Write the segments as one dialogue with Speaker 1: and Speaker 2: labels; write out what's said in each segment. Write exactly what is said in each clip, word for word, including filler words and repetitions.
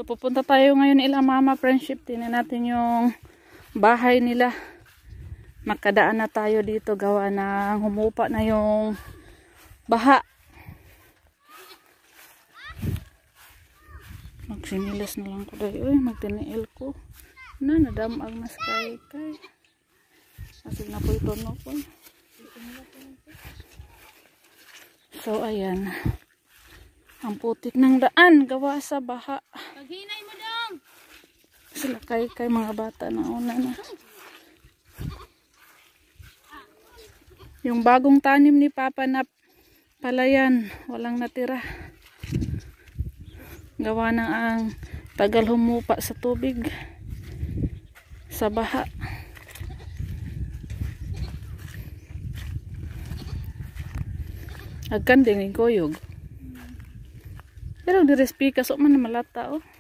Speaker 1: So pupunta tayo ngayon ila Mama Friendship. Tingnan natin yung bahay nila. Makadaan na tayo dito, gawa na humupa na yung baha. Magsinilas na lang ko dahil. Uy, magtiniil ko. Na, nadamag mas kay kay. Asig na po ito no po. So, ayan. Ang putik ng daan, gawa sa baha.
Speaker 2: Paghinay mo dong!
Speaker 1: Sila kay kay mga bata na una na. Yung bagong tanim ni Papa na palayan, walang natira. Gawa ng ang tagal humupa sa tubig, sa baha. Agkanding ni Goyog. Pero direspika so man malata oh.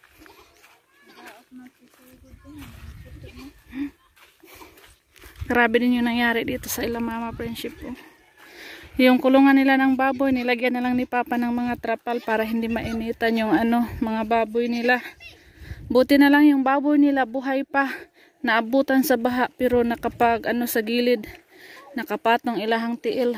Speaker 1: Grabe din yung nangyari dito sa ila Mama Friendship oh. Yung kulungan nila ng baboy, nilagyan na lang ni Papa ng mga trapal para hindi mainitan yung ano, mga baboy nila. Buti na lang yung baboy nila buhay pa, naabutan sa baha pero nakapag ano sa gilid, nakapatong ilahang tiil.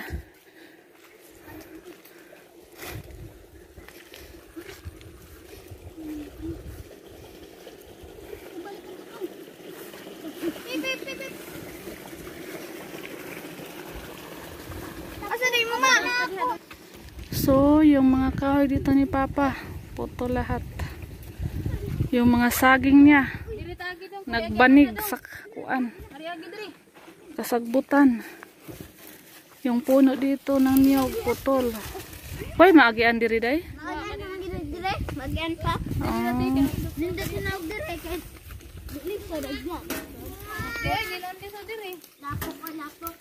Speaker 1: So, yung mga kahoy dito ni Papa, puto lahat. Yung mga saging niya, nagbanig sa kuan, kasagbutan. Yung puno dito ng niyog, putol. Hoy, maagian diri day?
Speaker 2: Magian pa. Nindot tinawag diri kay dili sa dagyan. Okay, gilon di sa diri. Lakop pa lakop.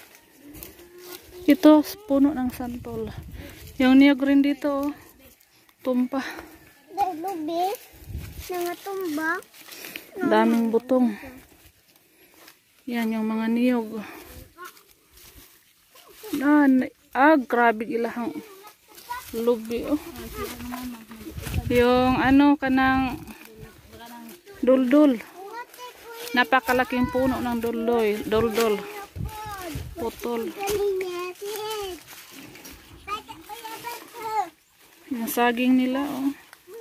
Speaker 1: Ito, puno ng santol. Yung niyog rin dito, oh. Tumpa.
Speaker 2: Lubi, nangatumba.
Speaker 1: Daming butong. Yan yung mga niyog. Ah, ah grabe ilahang lubi, oh. Yung ano kanang duldul. Napakalaking puno ng duldoy, duldul. Putol. Yung saging nila, oh.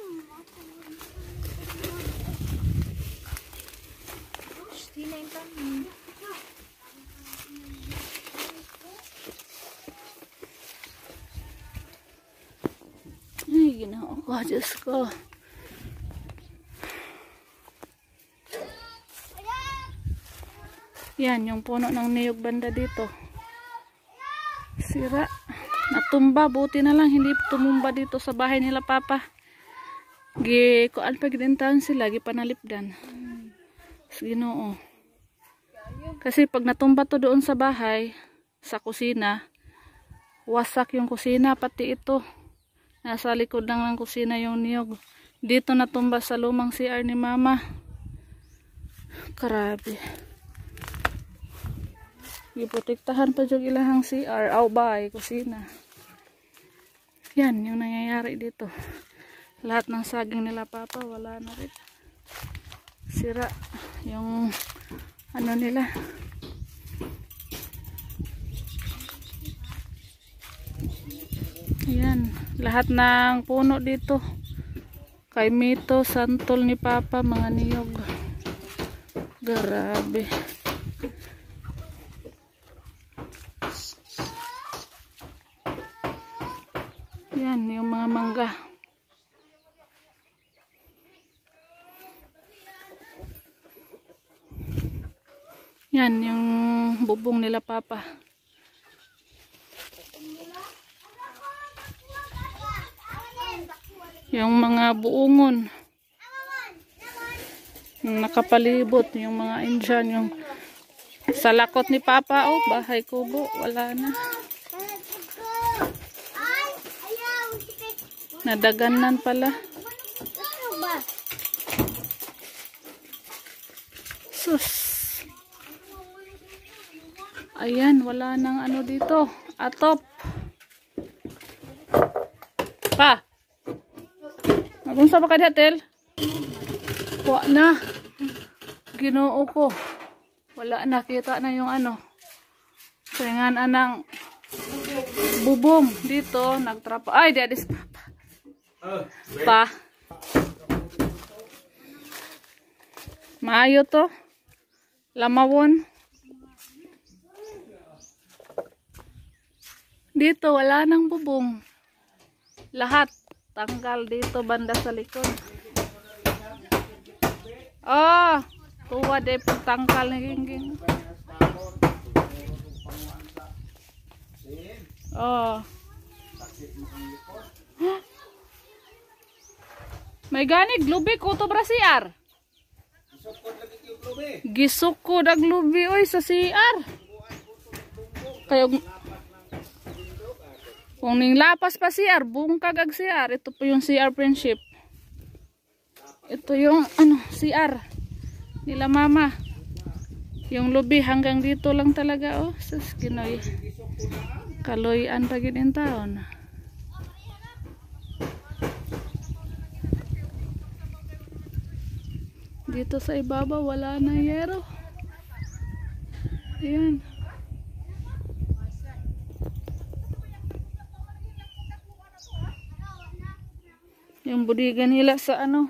Speaker 1: Ay, ginoo ko, Diyos ko. Yan, yung puno ng niyog banda dito. Sira. Natumba, buti na lang hindi tumumba dito sa bahay nila Papa. Gi kuan pa gidintahan sila, gi panalipdan. Ginoo. Kasi pag natumba to doon sa bahay, sa kusina, wasak yung kusina pati ito. Nasa likod lang ng kusina yung niyog. Dito natumba sa lumang C R ni Mama. Grabe. Giprotektahan pa yung ilahang C R, aw bay, kusina. Yan yung nangyayari dito. Lahat ng saging nila Papa wala na rin. Sira yung ano nila. Yan, lahat ng puno dito. Kay Mito, santol ni Papa, mga niyog. Grabe. Yan, yung mga mangga. Yan, yung bubong nila Papa. Yung mga buungon. Yung nakapalibot, yung mga Indian, yung sa lakot ni Papa, oh, bahay kubo, wala na. Nadaganan pala. Sus. Ayan, wala nang ano dito. Atop. Pa. Magunsa pa ka di, Atel? Wa na. Ginoo ko. Wala na. Kita na yung ano. Sayangan anang bubong. Dito. Nagtrapa. Ay, di adis pa. Pa. Maayo to. Lamawon. Dito wala nang bubong. Lahat tanggal dito banda sa likod. Oh, tuwa de pagtangkal ni Gingging. Oh. May gani glubi ko to brasiar. Gisukod ang lubi oy sa C R. Kayo kung ning lapas pa C R, bungkag ag C R. Ito po yung C R friendship. Ito yung ano C R nila mama. Yung lubi hanggang dito lang talaga oh. Sus ginoy. Kaloyan pa gid in taon. Dito sa ibaba wala na yero. Ayan. Yung budigan nila sa ano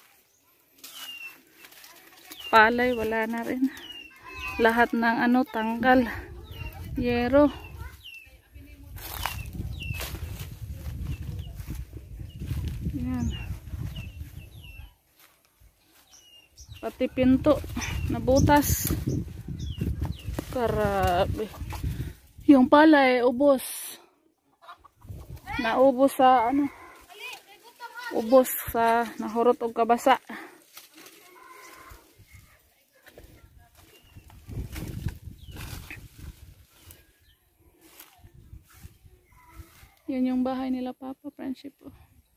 Speaker 1: palay wala na rin. Lahat ng ano tanggal. Yero. Ayan. Pati pinto nabutas. Grabe. Yung palay ubos. Naubos sa ano. Ubos sa nahurot og kabasa. Yan yung bahay nila Papa friendship. Oh.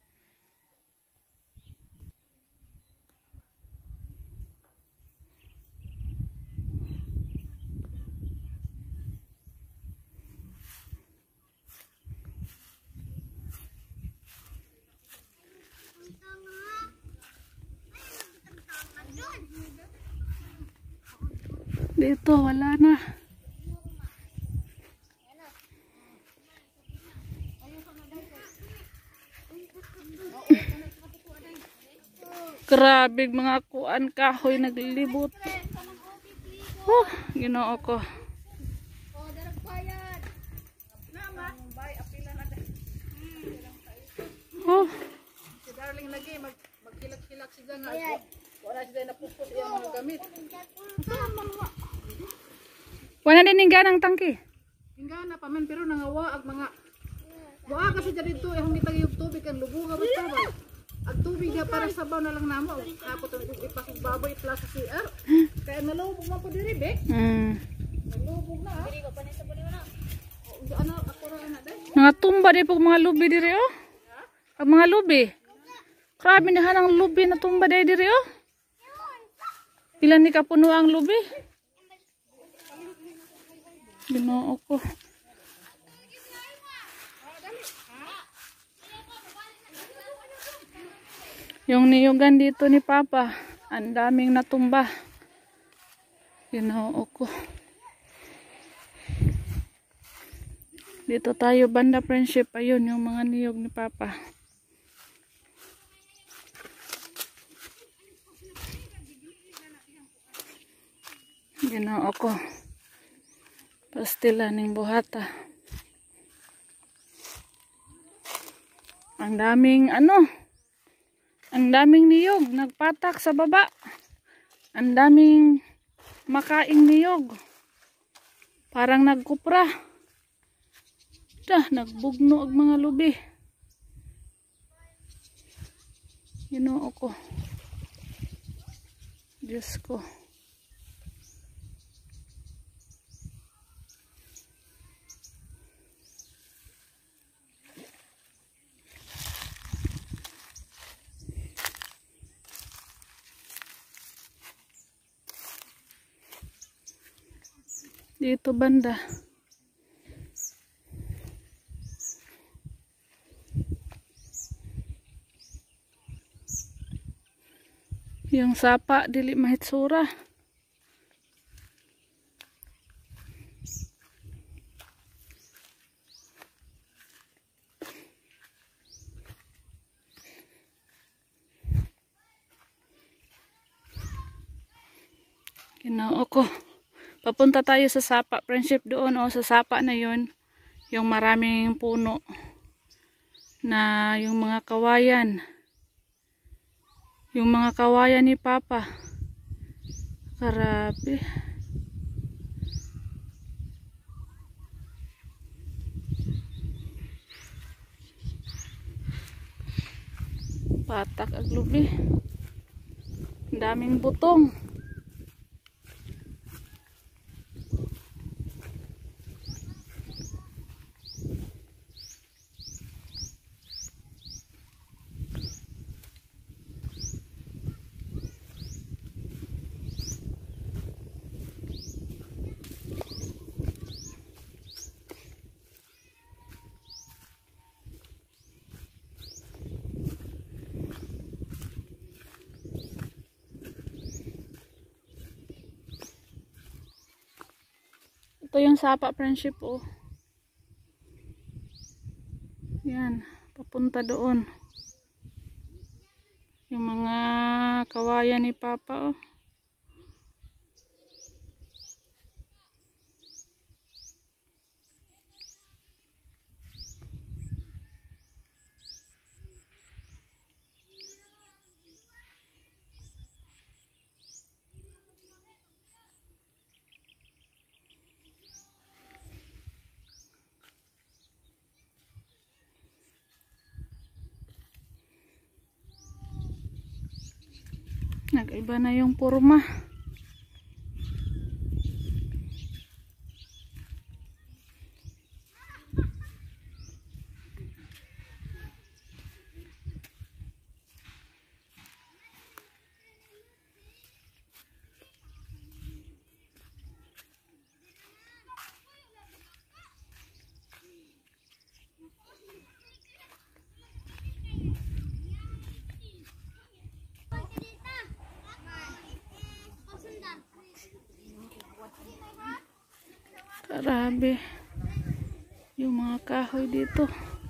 Speaker 1: Dito wala na. Grabe mga kuan kahoy naglibot. Oh, Ginoo ko. Oh.
Speaker 3: Si darling lagi mag magkilak-kilak siya nga. Wala siya na pupos iyang mga gamit.
Speaker 1: Wala din ning ganang tangke.
Speaker 3: Hingga na paman pero nangawa ag mga wa kasi dito eh hindi tagiyog tubig kan lubunga basta ba. Ag tubig niya para sabaw na lang namo. Tapos ipasig baboy plus sa C R. Kaya nalubog man po diri be.
Speaker 1: Mm.
Speaker 3: Nalubog na. Diri ko pa ni sabon na. Ano ako ra na dai.
Speaker 1: Mga tumba di pag mga lubi diri oh. Ang mga lubi. Grabe na hanang lubi na tumba dai diri oh. Pila ni kapuno ang lubi. Ginoo ko. Yung niyugan dito ni Papa, ang daming natumba. Ginoo ko. Dito tayo banda friendship. Ayun yung mga niyog ni Papa. Ginoo ko. Pastila ning buhata. Ang daming ano, ang daming niyog nagpatak sa baba. Ang daming makaing niyog. Parang nagkupra. Dah, nagbugno og mga lubi. Ginoo ko. Diyos ko. Dito banda. Yung Ang sapa dili mahitsura. Ginoo ko. Papunta tayo sa sapa, friendship doon o sa sapa na yun. Yung maraming puno na yung mga kawayan. Yung mga kawayan ni Papa. Grabe. Patak aglubi. Daming butong. Ito yung sapa, friendship, oh. Yan, papunta doon. Yung mga kawayan ni Papa, oh. Nag-iba na yung porma. Grabe yung mga kahoy dito.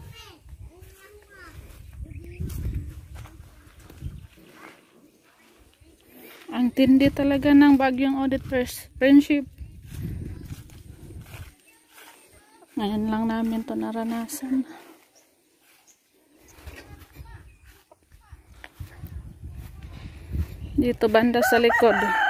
Speaker 1: Ang tindi talaga ng bagyong Odette, friendship. Ngayon lang namin to naranasan. Dito banda sa likod.